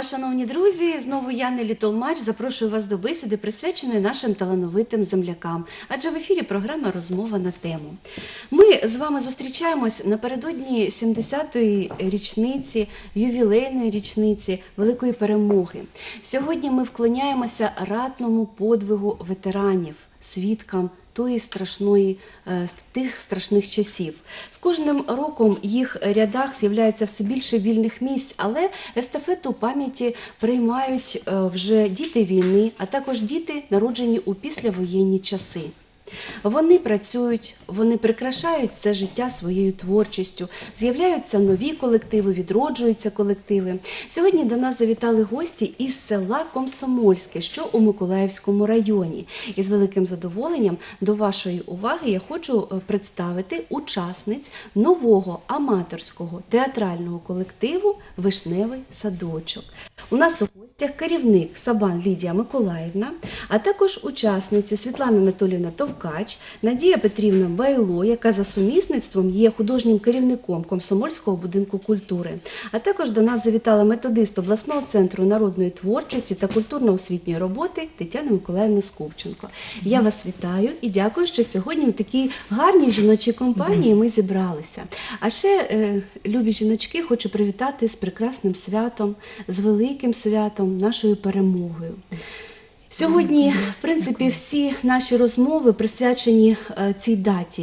шановні друзі! Знову я, Нелі Толмач, запрошую вас до бесіди, присвяченої нашим талановитим землякам. Адже в ефірі програма «Розмова на тему». Ми з вами зустрічаємось напередодні 70-ї річниці, ювілейної річниці Великої Перемоги. Сьогодні ми вклоняємося ратному подвигу ветеранів, свідкам тих страшних часів. З кожним роком в їх рядах з'являється все більше вільних місць, але естафету пам'яті приймають вже діти війни, а також діти, народжені у післявоєнні часи. Вони працюють, вони прикрашають це життя своєю творчістю, з'являються нові колективи, відроджуються колективи. Сьогодні до нас завітали гості із села Комсомольське, що у Миколаївському районі. І з великим задоволенням до вашої уваги я хочу представити учасниць нового аматорського театрального колективу «Вишневий садочок». У нас у гостях керівник Сабан Лідія Миколаївна, а також учасниці Світлана Анатоліївна Товкач, Надія Петрівна Байло, яка за сумісництвом є художнім керівником Комсомольського будинку культури. А також до нас завітала методист обласного центру народної творчості та культурно-освітньої роботи Тетяна Миколаївна Скупченко. Я вас вітаю і дякую, що сьогодні в такій гарній жіночій компанії ми зібралися. А ще, любі жіночки, хочу привітати з прекрасним святом, з великим святом, нашою перемогою. Сьогодні, в принципі, всі наші розмови присвячені цій даті,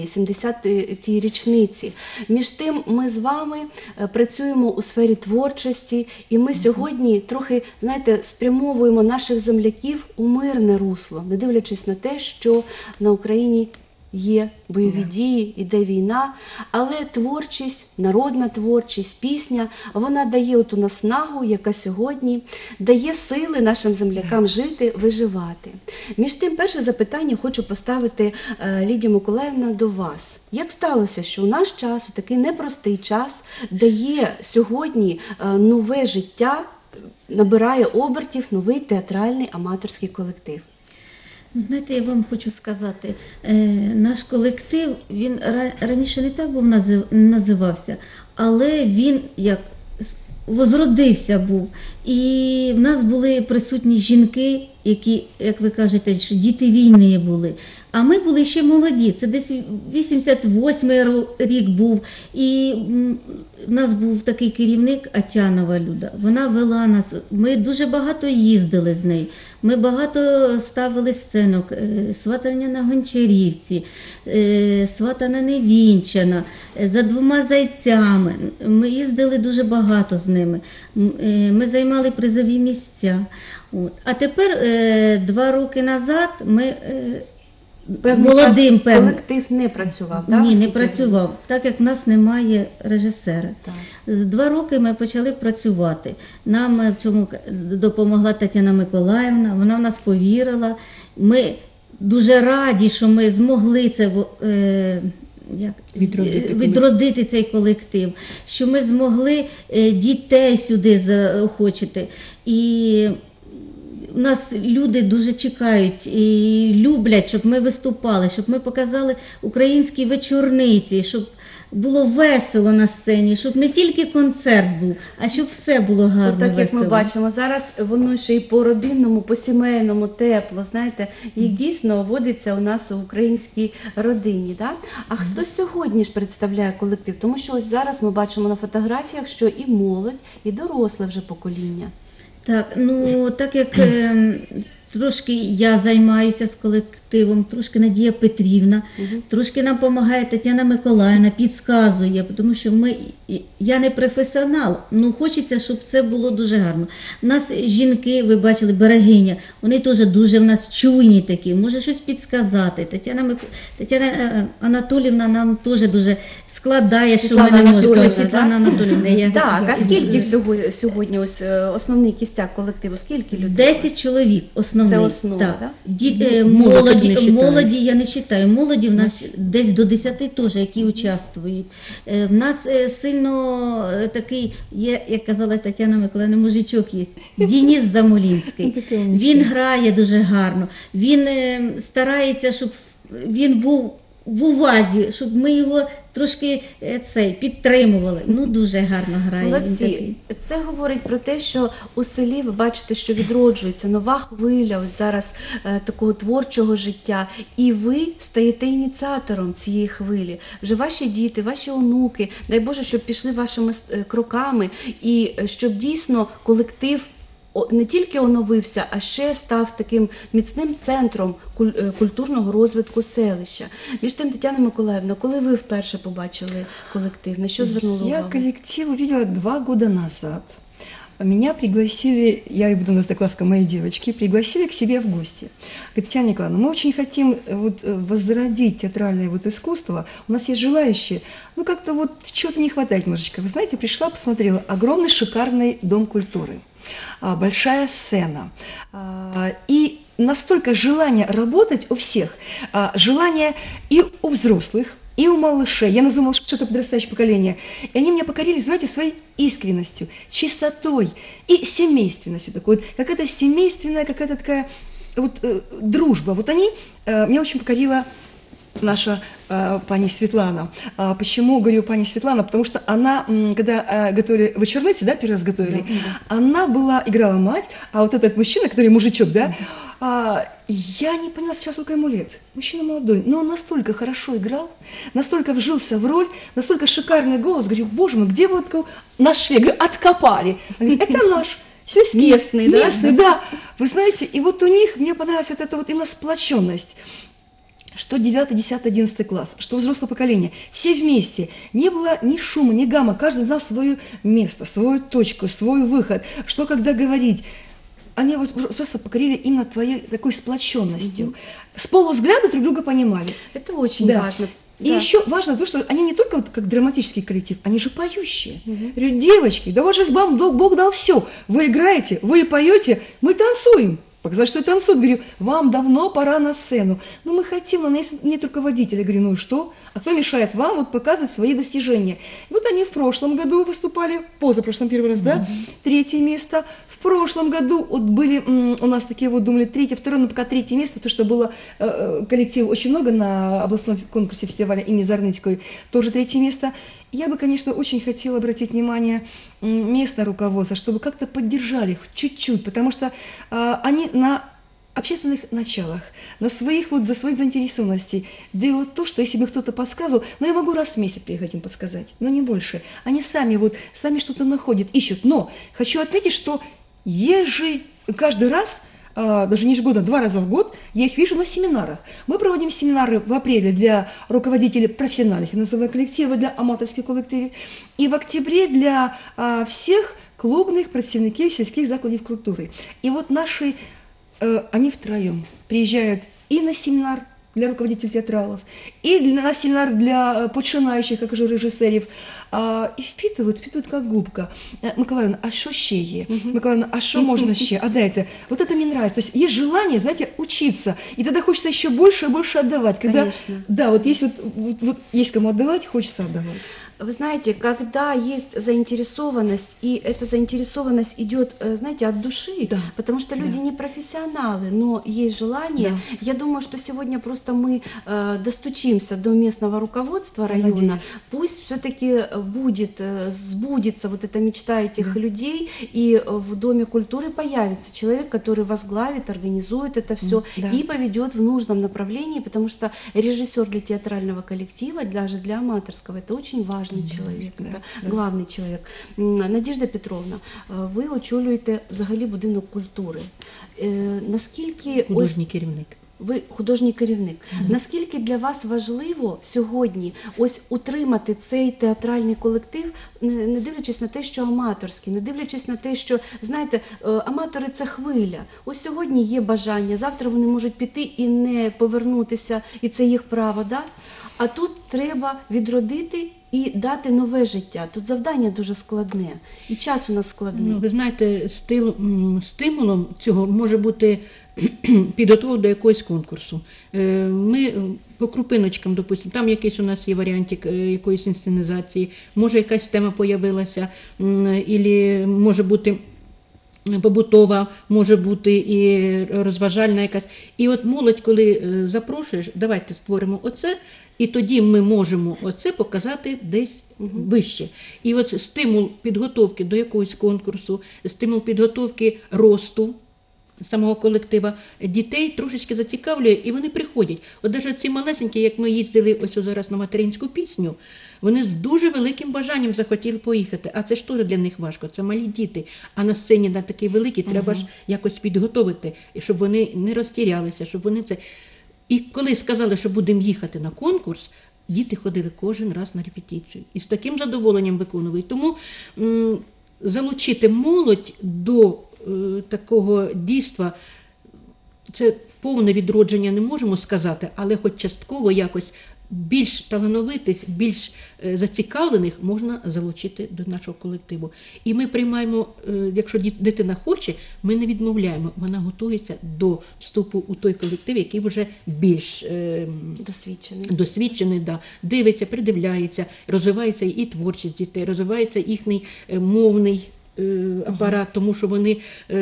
70-й річниці. Між тим, ми з вами працюємо у сфері творчості, і ми сьогодні трохи, знаєте, спрямовуємо наших земляків у мирне русло, не дивлячись на те, що на Україні є бойові дії, іде війна, але творчість, народна творчість, пісня, вона дає оту наснагу, яка сьогодні дає сили нашим землякам жити, виживати. Між тим, перше запитання хочу поставити, Лідія Миколаївна, до вас. Як сталося, що у наш час, у такий непростий час, дає сьогодні нове життя, набирає обертів новий театральний аматорський колектив? Знаєте, я вам хочу сказати, наш колектив, він раніше не так був називався, але він як возродився був. І в нас були присутні жінки, які, як ви кажете, що діти війни були. А ми були ще молоді, це десь 88-й рік був, і в нас був такий керівник Атянова Люда, вона вела нас, ми дуже багато їздили з нею, ми багато ставили сценок, «Сватання на Гончарівці», «Сватана Невінчана», «За двома зайцями», ми їздили дуже багато з ними, ми займали призові місця. А тепер 2 роки назад ми молодим колектив не працював, так? Ні, не працював, так як в нас немає режисера. Так. 2 роки ми почали працювати. Нам в цьому допомогла Тетяна Миколаївна, вона в нас повірила. Ми дуже раді, що ми змогли це відродити цей колектив, що ми змогли дітей сюди заохочити. І у нас люди дуже чекають і люблять, щоб ми виступали, щоб ми показали українські вечорниці, щоб було весело на сцені, щоб не тільки концерт був, а щоб все було гарно, так, весело. Як ми бачимо, зараз воно ще й по-родинному, по-сімейному тепло, знаєте, як дійсно водиться у нас у українській родині. Да? А хто сьогодні ж представляє колектив? Тому що ось зараз ми бачимо на фотографіях, що і молодь, і доросле вже покоління. Так, так як трошки я займаюся з колективом, трошки Надія Петрівна, трошки нам допомагає Тетяна Миколаївна, підказує, тому що я не професіонал, хочеться, щоб це було дуже гарно. У нас жінки, ви бачили, берегиня, вони теж дуже в нас чуйні такі, може щось підсказати. Тетяна Анатоліївна нам теж дуже складає, що ми не можемо. Світлана Анатоліївна. Так, а скільки сьогодні ось основний кістяк колективу, скільки людей? 10 чоловік основний. Це основа, так? Молоді я не вважаю. Молоді в нас десь до 10 теж, які участвують. В нас сильно такий, є, як казала Тетяна Миколаївна, мужичок є, Денис Замолінський. Він грає дуже гарно. Він старається, щоб він був в увазі, щоб ми його трошки підтримували. Ну, дуже гарно грає. Він Молодці. такий. Це говорить про те, що у селі ви бачите, що відроджується нова хвиля ось зараз такого творчого життя, і ви стаєте ініціатором цієї хвилі. Вже ваші діти, ваші онуки, дай Боже, щоб пішли вашими кроками, і щоб дійсно колектив не тільки оновився, а ще став таким міцним центром культурного розвитку селища. Між тим, Тетяна Миколаївна, коли ви вперше побачили колектив, на що звернули увагу? Я коллектив увидела 2 года назад. Меня пригласили, я и буду на однокласска моей девочки, пригласили к себе в гости. Говорит, Татьяна Николаевна, мы очень хотим возродить театральное искусство. У нас есть желающие, но как-то чего-то не хватает немножечко. Вы знаете, пришла, посмотрела, огромный шикарный дом культуры, большая сцена. И настолько желание работать у всех, желание и у взрослых, и у малышей. Я называла что-то подрастающее поколение. И они меня покорили, знаете, своей искренностью, чистотой и семейственностью такой. Какая-то семейственная, какая-то такая дружба. Они меня очень покорила наша пани Светлана. Почему говорю пани Светлана? Потому что она, когда готовили вечерницы, первый раз готовили, она играла мать, а вот этот мужчина, который мужичок, я не поняла сейчас, сколько ему лет. Мужчина молодой, но он настолько хорошо играл, настолько вжился в роль, настолько шикарный голос. Говорю, боже мой, где вы его нашли? Я говорю, откопали. Она говорит, это наш. Сельский, местный, да. Вы знаете, и у них, мне понравилась эта именно сплоченность. Что 9, 10, 11 класс, что взрослое поколение, все вместе. Не было ни шума, ни гамма, каждый знал свое место, свою точку, свой выход, что когда говорить. Они просто покорили именно твоей такой сплоченностью. С полувзгляда друг друга понимали. Это очень важно. И еще важно то, что они не только как драматический коллектив, они же поющие. Говорю, девочки, да вот же вам Бог дал все. Вы играете, вы поете, мы танцуем. Показать, что я танцую, говорю, вам давно пора на сцену. Но мы хотим, но нет руководителя. Я говорю, ну и что? А кто мешает вам показывать свои достижения? И они в прошлом году выступали, позапрошлом первый раз, 3 место. В прошлом году были у нас такие думали, 3, 2, но пока 3 место, потому что было коллектив очень много на областном конкурсе фестиваля имени Зарныцкой, тоже 3 место. Я бы, конечно, очень хотела обратить внимание местное руководство, чтобы как-то поддержали их чуть-чуть, потому что они на общественных началах, за своих заинтересованностей делают то, что если бы кто-то подсказывал, но я могу раз в месяц приехать им подсказать, но не больше. Они сами что-то находят, ищут. Но хочу отметить, что каждый раз, даже не ежегодно, 2 раза в год, я их вижу на семинарах. Мы проводим семинары в апреле для руководителей профессиональных, я называю коллективов, для аматорских коллективов, и в октябре для всех клубных представников сельских закладов культуры. И наши, они втроем приезжают и на семинар для руководителей театралов, и на семинар для починающих, как уже режиссеров, и впитывают как губка. Миколаївна, а що ще є? Миколаївна, а що можна ще? А дайте. Это мне нравится. То есть есть желание, знаете, учиться, и тогда хочется еще больше и больше отдавать. Конечно. Да, есть кому отдавать, хочется отдавать. Вы знаете, когда есть заинтересованность, и эта заинтересованность идет, знаете, от души, потому что люди не профессионалы, но есть желание. Я думаю, что сегодня просто мы достучимся до местного руководства района. Надеюсь. Пусть все-таки сбудется эта мечта этих людей, и в Доме культуры появится человек, который возглавит, организует это все и поведет в нужном направлении, потому что режиссер для театрального коллектива, даже для аматорского, это очень важный чоловік, це главний чоловік. Надежда Петровна, ви очолюєте взагалі будинок культури. Наскільки художній керівник. Ви художній керівник. Наскільки для вас важливо сьогодні утримати цей театральний колектив, не дивлячись на те, що аматорський, не дивлячись на те, що, знаєте, аматори – це хвиля. Сьогодні є бажання, завтра вони можуть піти і не повернутися, і це їх право, да? А тут треба відродити і дати нове життя. Тут завдання дуже складне, і час у нас складний. Ви знаєте, стимулом цього може бути підготовка до якогось конкурсу. Ми по крупиночкам, допустимо, там якийсь у нас є варіантик якоїсь інсценізації, може якась тема появилася, або може бути побутова, може бути і розважальна якась. І от молодь, коли запрошуєш, давайте створимо оце, і тоді ми можемо оце показати десь вище. І от стимул підготовки до якогось конкурсу, стимул підготовки росту самого колектива дітей трошечки зацікавлює, і вони приходять. От навіть ці малесенькі, як ми їздили ось зараз на материнську пісню, вони з дуже великим бажанням захотіли поїхати. А це ж теж для них важко, це малі діти. А на сцені на такій великій треба ж якось підготовити, щоб вони не розтірялися, щоб вони це... І коли сказали, що будемо їхати на конкурс, діти ходили кожен раз на репетицію. І з таким задоволенням виконували. Тому залучити молодь до такого дійства, це повне відродження не можемо сказати, але хоч частково якось більш талановитих, більш зацікавлених можна залучити до нашого колективу. І ми приймаємо, якщо дитина хоче, ми не відмовляємо, вона готується до вступу у той колектив, який вже більш досвідчений, да, дивиться, придивляється, розвивається і творчість дітей, розвивається їхній мовний апарат, тому що вони,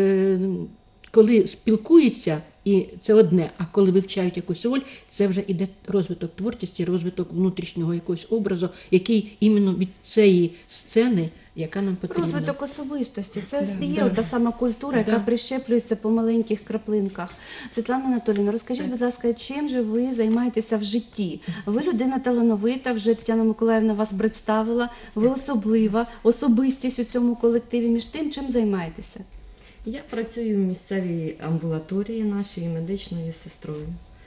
коли спілкуються, і це одне, а коли вивчають якусь роль, це вже йде розвиток творчості, розвиток внутрішнього якогось образу, який іменно від цієї сцени, яка нам потрібна. Розвиток особистості. Це є та сама культура, яка прищеплюється по маленьких краплинках. Світлана Анатоліївна, розкажіть, будь ласка, чим же ви займаєтеся в житті? Ви людина талановита, вже Тетяна Миколаївна вас представила, ви особлива особистість у цьому колективі. Між тим, чим займаєтеся? Я працюю в місцевій амбулаторії нашій медичною сестрою.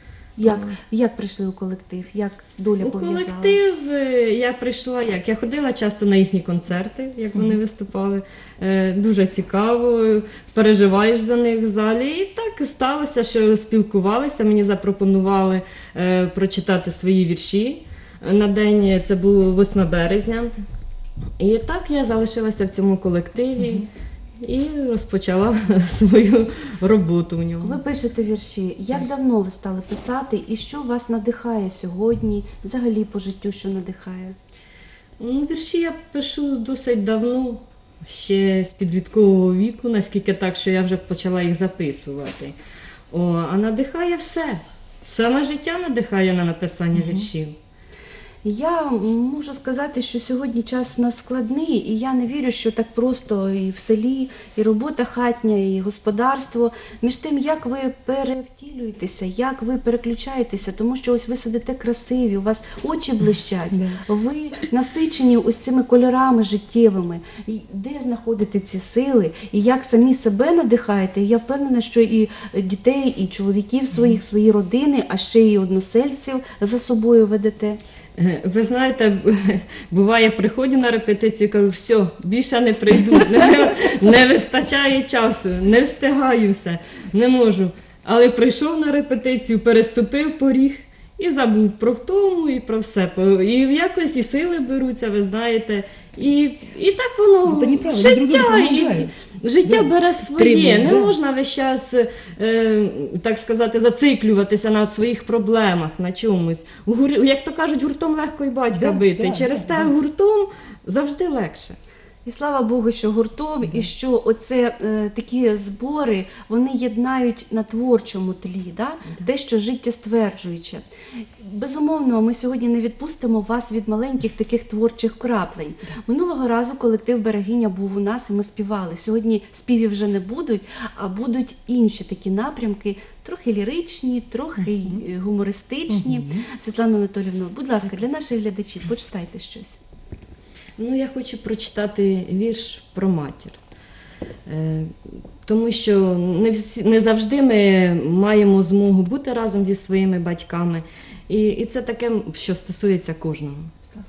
Як прийшли у колектив? Як доля пов'язала? У колектив я прийшла, я ходила часто на їхні концерти, як вони виступали. Дуже цікаво, переживаєш за них в залі. І так сталося, що спілкувалися, мені запропонували прочитати свої вірші. На день, це було 8 березня. І так я залишилася в цьому колективі. І розпочала свою роботу в ньому. Ви пишете вірші. Як давно ви стали писати і що вас надихає сьогодні, взагалі по життю, що надихає? Вірші я пишу досить давно, ще з підліткового віку, наскільки так, що я вже почала їх записувати. А надихає все. Саме життя надихає на написання віршів. Я можу сказати, що сьогодні час у нас складний, і я не вірю, що так просто і в селі, і робота хатня, і господарство. Між тим, як ви перевтілюєтеся, як ви переключаєтеся, тому що ось ви сидите красиві, у вас очі блищать, ви насичені ось цими кольорами життєвими. І де знаходите ці сили, і як самі себе надихаєте. Я впевнена, що і дітей, і чоловіків своїх, свої родини, а ще й односельців за собою ведете. Ви знаєте, буває, приходжу на репетицію і кажу, все, більше не прийду, не вистачає часу, не встигаю все, не можу. Але прийшов на репетицію, переступив поріг і забув про втому і про все. І якось і сили беруться, ви знаєте, і так воно, життя бере своє, не можна весь час, так сказати, зациклюватися на своїх проблемах, на чомусь. Як то кажуть, гуртом легко і батька бити, через те гуртом завжди легше. І слава Богу, що гуртом, і що оце такі збори, вони єднають на творчому тлі, те, що життєстверджуюче. Безумовно, ми сьогодні не відпустимо вас від маленьких таких творчих краплень. Минулого разу колектив «Берегиня» був у нас, і ми співали. Сьогодні співів вже не будуть, а будуть інші такі напрямки, трохи ліричні, трохи гумористичні. Світлана Анатоліївна, будь ласка, для наших глядачів почитайте щось. Я хочу прочитати вірш про матір. Тому що не завжди ми маємо змогу бути разом зі своїми батьками. І це таке, що стосується кожного.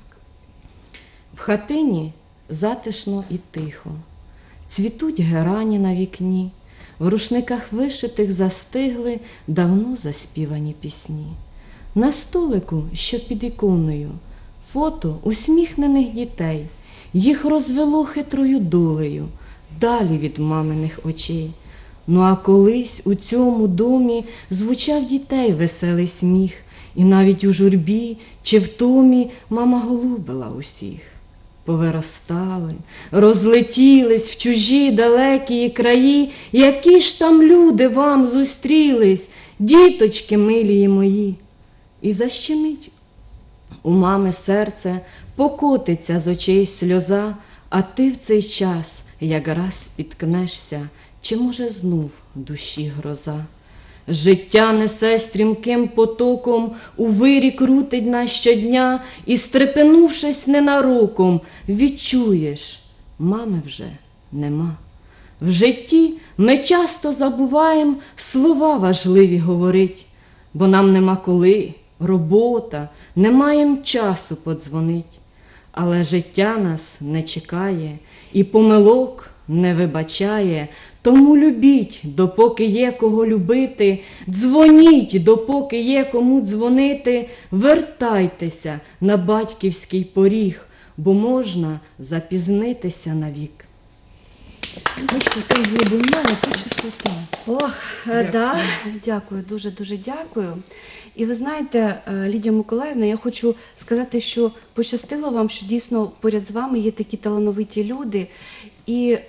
В хатині затишно і тихо. Цвітуть герані на вікні. В рушниках вишитих застигли давно заспівані пісні. На столику, що під іконою, фото усміхнених дітей, їх розвело хитрою долею, далі від маминих очей. А колись у цьому домі звучав дітей веселий сміх, і навіть у журбі чи в томі мама голубила усіх. повиростали, розлетілись в чужі далекі краї. Які ж там люди вам зустрілись, діточки милії мої? І защемить у мами серце, покотиться з очей сльоза, а ти в цей час, як раз спіткнешся, чи, може, знов в душі гроза. Життя несе стрімким потоком, у вирі крутить нас щодня, і, стрепенувшись ненароком, відчуєш, мами вже нема. В житті ми часто забуваємо слова важливі говорить, бо нам нема коли, робота, не маєм часу подзвонить. Але життя нас не чекає і помилок не вибачає, тому любіть, допоки є кого любити, дзвоніть, допоки є кому дзвонити, вертайтеся на батьківський поріг, бо можна запізнитися навік. Бачите, яка глибина, яка чистота. Ох, да, дякую, дуже дякую. І ви знаєте, Лідія Миколаївна, я хочу сказати, що пощастило вам, що дійсно поряд з вами є такі талановиті люди. І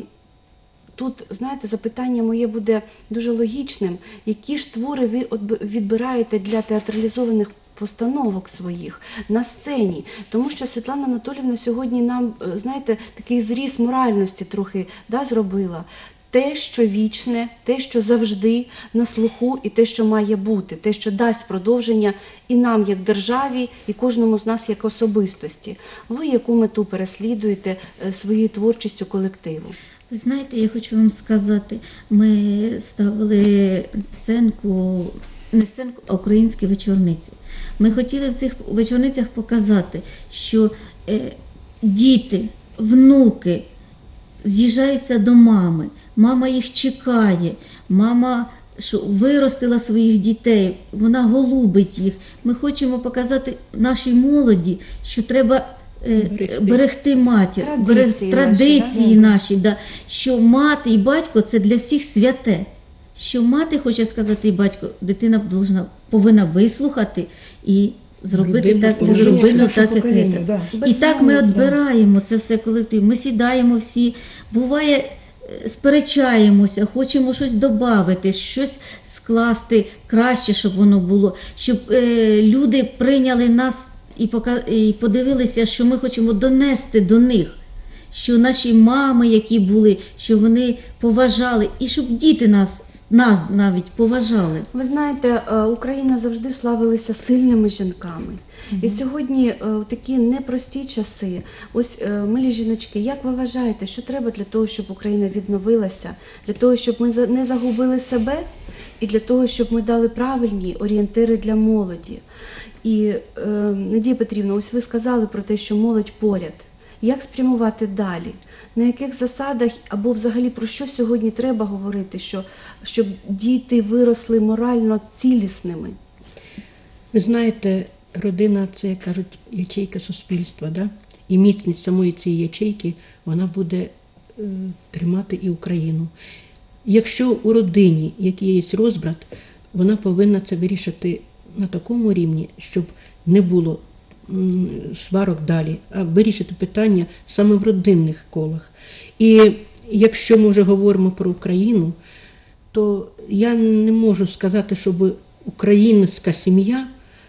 тут, знаєте, запитання моє буде дуже логічним. Які ж твори ви відбираєте для театралізованих постановок своїх на сцені? Тому що Світлана Анатоліївна сьогодні нам, знаєте, такий зріз моральності трохи зробила. Те, що вічне, те, що завжди на слуху, і те, що має бути, те, що дасть продовження і нам, як державі, і кожному з нас, як особистості. Ви яку мету переслідуєте своєю творчістю колективу? Ви знаєте, я хочу вам сказати, ми ставили сценку, не сценку, а українські вечорниці. Ми хотіли в цих вечорницях показати, що діти, внуки з'їжджаються до мами, мама їх чекає, мама що виростила своїх дітей, вона голубить їх. Ми хочемо показати нашій молоді, що треба берегти матір, традиції наші, да. Що мати і батько – це для всіх святе. Що мати хоче сказати і батько, дитина повинна вислухати і зробити так, як це. Да. І так ми відбираємо це все колектив. Ми сідаємо всі, буває, сперечаємося, хочемо щось додати, щось скласти краще, щоб воно було, щоб люди прийняли нас і подивилися, що ми хочемо донести до них, що наші мами, які були, що вони поважали, і щоб діти нас навіть поважали. Ви знаєте, Україна завжди славилася сильними жінками. І сьогодні в такі непрості часи, ось, милі жіночки, як ви вважаєте, що треба для того, щоб Україна відновилася, для того, щоб ми не загубили себе, і для того, щоб ми дали правильні орієнтири для молоді? І, Надія Петрівна, ось ви сказали про те, що молодь поряд. Як спрямувати далі? На яких засадах або взагалі про що сьогодні треба говорити, щоб діти виросли морально цілісними? Ви знаєте, родина – це, як кажуть, ячейка суспільства, да? І міцність самої цієї ячейки, вона буде тримати і Україну. Якщо у родині який є розбрат, вона повинна це вирішити на такому рівні, щоб не було сварок далі, а вирішити питання саме в родинних колах. І якщо ми вже говоримо про Україну, то я не можу сказати, щоб українська сім'я,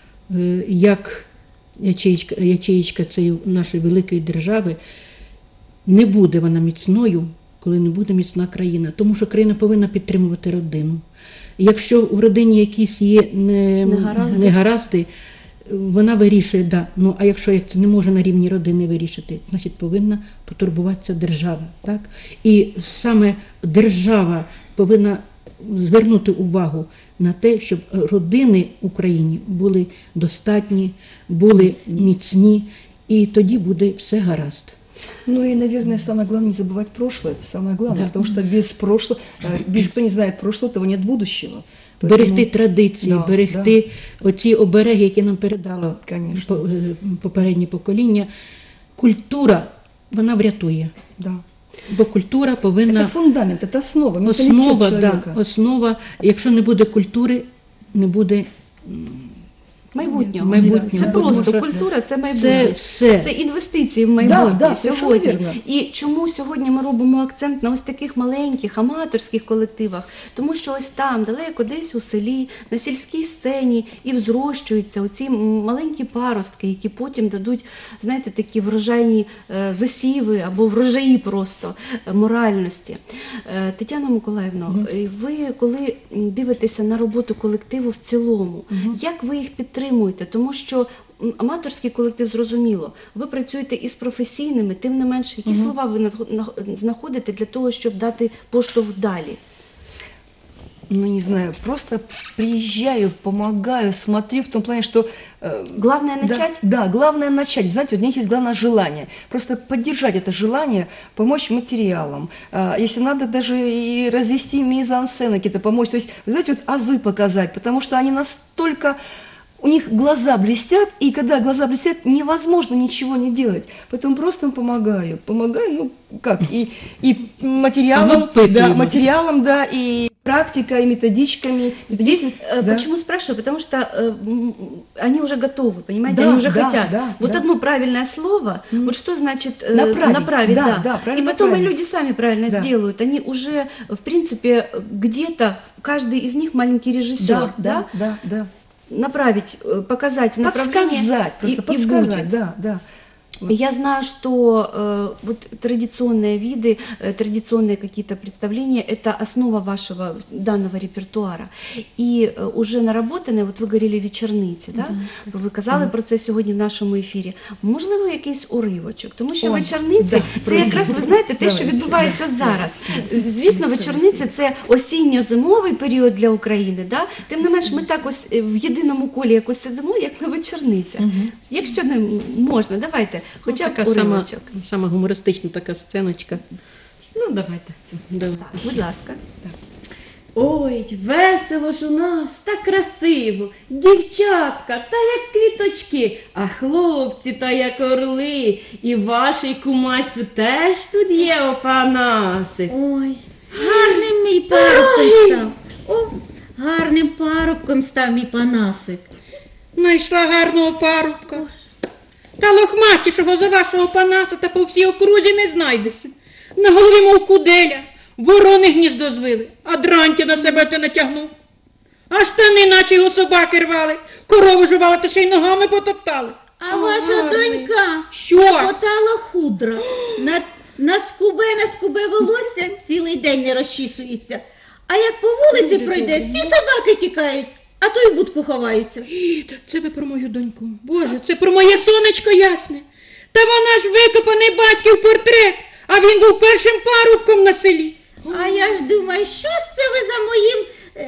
як ячеїчка цієї нашої великої держави, не буде вона міцною, коли не буде міцна країна. Тому що країна повинна підтримувати родину. Якщо в родині якісь є негаразди, вона вирішує, да. Ну, а якщо це не може на рівні родини вирішити, значить повинна потурбуватися держава. Так? І саме держава повинна звернути увагу на те, щоб родини в Україні були достатні, були міцні, і тоді буде все гаразд. Ну и, наверное, самое главное не забывать прошлое. Это самое главное, Да. потому что без прошлого, кто не знает прошлого, того нет будущего. Берегти традиції, Да, берегти оці обереги, які нам передало Конечно. попереднє покоління. Культура, вона врятує. Да. Бо культура повинна... Это фундамент, это основа, менталитет человека. Основа. Якщо не буде культури, не буде Майбутнього. Майбутнього. Це Тому просто що культура, це Це майбутнє. все. Це інвестиції в майбутнє Да, совершенно сьогодні. вірно. І чому сьогодні ми робимо акцент на ось таких маленьких аматорських колективах? Тому що ось там, далеко десь у селі, на сільській сцені і взрощуються оці маленькі паростки, які потім дадуть, знаєте, такі врожайні засіви або врожаї просто моральності. Тетяна Миколаївна, ви коли дивитеся на роботу колективу в цілому, як ви їх підтримуєте? Тому що аматорський колектив, зрозуміло, ви працюєте із професійними, тим не менше, які слова ви знаходите для того, щоб дати поштовх далі? Ну, не знаю, просто приезжаю, помогаю, смотрю в том плане, что... Главное начать? Да, главное начать. Знаете, у них есть главное желание. Просто поддержать это желание, помочь материалам. Если надо, даже и развести мизансцены какие-то, помочь. То есть, знаете, вот азы показать, потому что они настолько... У них глаза блестят, и когда глаза блестят, невозможно ничего не делать. Поэтому просто им помогаю. Помогаю, ну, как, и материалом, да, материалом, да, и практикой, и методичками. Здесь да. почему спрашиваю? Потому что они уже готовы, понимаете, Да, они уже да, хотят. да, вот да. одно правильное слово, вот что значит Направить, да, да. да, И правильно потом и направить. люди сами правильно Да. сделают. Они уже, в принципе, где-то, каждый из них маленький режиссер, Да. направить, показать направление. Подсказать, просто и подсказать, будет. да. Я знаю, что вот традиционные виды, традиционные какие-то представления – это основа вашего данного репертуара. І уже наработане, от ви говорили вечорниці, да? Ви казали про це сьогодні в нашому ефірі. Можливо, якийсь уривочок? Тому що Ой, вечорниці да, – це просимо. якраз, ви знаєте, те, що Давайте. відбувається зараз. Звісно, вечорниці – це осінньо-зимовий період для України, да? Тим не менш, ми так ось в єдиному колі якось сидимо, як на вечорницях. Якщо не можна, давайте. Хоча б така уривочок. сама гумористична така сценочка. Ну, давайте. Давай. Будь ласка. Ой, весело ж у нас, так красиво, дівчатка, та як квіточки, а хлопці та як орли, і ваший кумасю теж тут є, Опанасик. Ой, гарним мій парубком став. О, гарним парубком став мій Панасик. Найшла гарного парубка. Та лохматішого за вашого Панаса та по всій окрузі не знайдеш. На голові, мов куделя, ворони гніздо звили, а драньки на себе ти натягнув. А штани, наче його собаки рвали, корову жували та ще й ногами потоптали. А ваша донька Що? потала худра. На скубе волосся цілий день не розчісується. А як по вулиці пройде, всі собаки тікають, а то й в будку ховаються. Це ви про мою доньку. Боже, це про моє сонечко ясне. Та вона ж викопаний батьків портрет, а він був першим парубком на селі. А я ж думаю, що ж це ви за моїм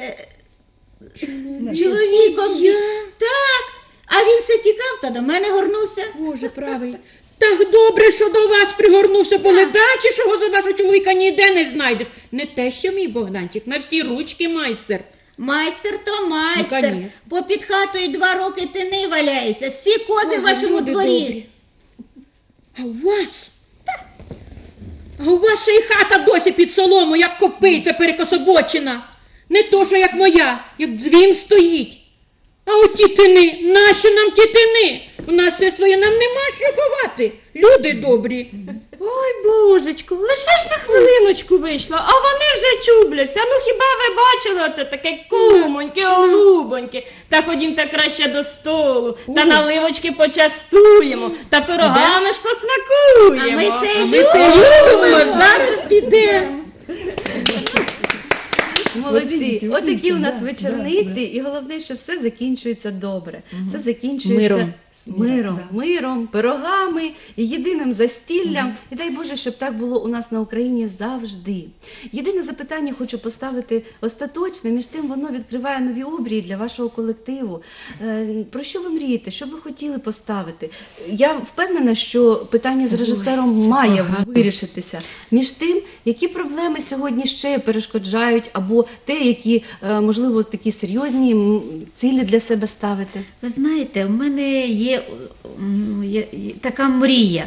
чоловіком? Так, а він все тікав та до мене горнувся. Боже, правий. Так добре, що до вас пригорнувся, бо ледачішого за вашого чоловіка ніде не знайдеш. Не те, що мій Богданчик, на всі ручки майстер. Майстер то майстер. конечно. Попід хатою 2 роки тини валяється. Всі кози в вашому люди дворі. добрі. А у вас? А у вас ще й хата досі під солому, як копиця перекособочена. Не то, що як моя, як дзвін стоїть. А от ті тини, нащо нам ті тини? У нас все своє, нам нема що ховати. Люди добрі. Ой, божечко, лише ж на хвилиночку вийшла, а вони вже чубляться. Ну хіба ви бачили оце таке кумоньке, голубоньке? Та ходімте краще до столу, та наливочки почастуємо, та пирогами ж посмакуємо. А ми це любимо, зараз підемо. Молодці. видите, Отакі видите, у нас да, вечорниці, да. і головне, що все закінчується добре. Все закінчується миром, пирогами і єдиним застіллям. І дай Боже, щоб так було у нас на Україні завжди. Єдине запитання хочу поставити остаточне, між тим воно відкриває нові обрії для вашого колективу. Про що ви мрієте? Що ви хотіли поставити? Я впевнена, що питання з режисером має вирішитися. Між тим, які проблеми сьогодні ще перешкоджають, або те, які, можливо, такі серйозні цілі для себе ставити? Ви знаєте, в мене є така мрія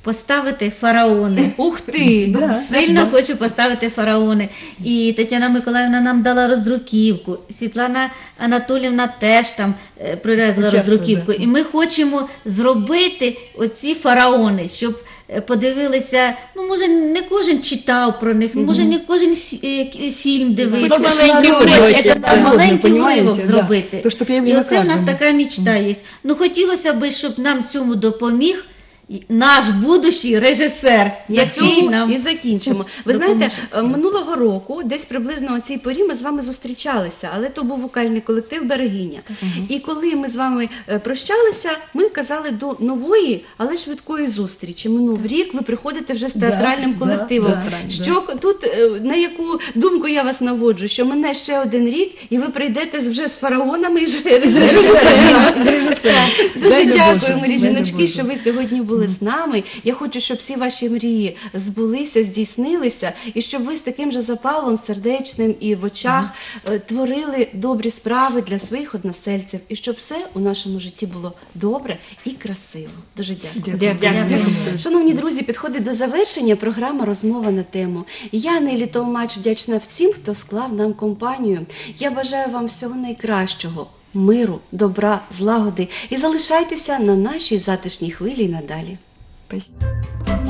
поставити фараони. Ух ти! Сильно хочу поставити фараони. І Тетяна Миколаївна нам дала роздруківку. Світлана Анатоліївна теж там привезла Часто, роздруківку. да. І ми хочемо зробити оці фараони, щоб подивилися, ну, може, не кожен читав про них, може, не кожен фільм дивився. Хоч маленький народно, уривок, это Та, народно, маленький понимаете, уривок да. зробити. То, что І приемлемо оце в нас каждому. така мечта є. Ну, хотілося б, щоб нам цьому допоміг наш будущий режисер, На який цьому нам і закінчимо. Ви знаєте, минулого року, десь приблизно о цій порі, ми з вами зустрічалися, але то був вокальний колектив «Берегиня». І коли ми з вами прощалися, ми казали до нової, але швидкої зустрічі. Минув рік, ви приходите вже з театральним Да, колективом. да, Що тут, на яку думку я вас наводжу, що мене ще один рік, і ви прийдете вже з фараонами і з режисером. Из режиссера. Дуже Дай Боже, дякую, милі дай жіночки, Боже. що ви сьогодні були з нами. Я хочу, щоб всі ваші мрії збулися, здійснилися, і щоб ви з таким же запалом сердечним і в очах творили добрі справи для своїх односельців, і щоб все у нашому житті було добре і красиво. Дуже дякую. Дякую. Шановні друзі, підходить до завершення програма «Розмова на тему». Я, Нелі Толмач, вдячна всім, хто склав нам компанію. Я бажаю вам всього найкращого, миру, добра, злагоди і залишайтеся на нашій затишній хвилі й надалі. Спасибо.